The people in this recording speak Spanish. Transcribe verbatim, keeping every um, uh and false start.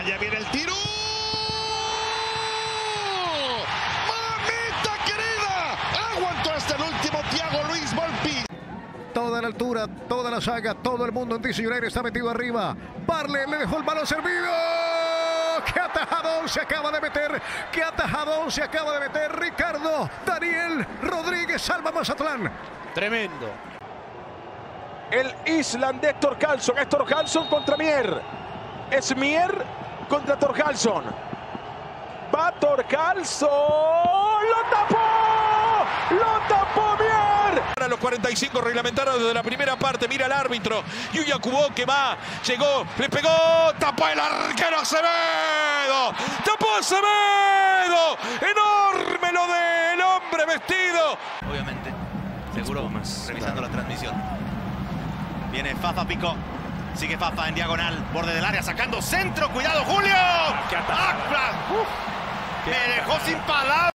Ya viene el tiro. ¡Mamita querida! Aguantó hasta el último Thiago Luis Volpi. Toda la altura, toda la saga, todo el mundo en D C United está metido arriba. Barley le dejó el balón servido. ¡Qué atajadón se acaba de meter! ¡Qué atajadón se acaba de meter! Ricardo Daniel Rodríguez salva Mazatlán. Tremendo. El Island de Héctor Carlson. Héctor Carlson contra Mier. Es Mier contra Thorkarlsson. Va Thorkarlsson. ¡Lo tapó! ¡Lo tapó Mier! A los cuarenta y cinco reglamentarios desde la primera parte. Mira el árbitro. Yuya Kubo que va. Llegó. Le pegó. Tapó el arquero Acevedo. Tapó Acevedo. Enorme lo del hombre vestido. Obviamente. Seguro. Revisando la transmisión. Viene Fafa Pico. Sigue Fafa en diagonal. Borde del área. Sacando centro. Cuidado Julio. ¡Qué ataque! Me dejó sin palabras.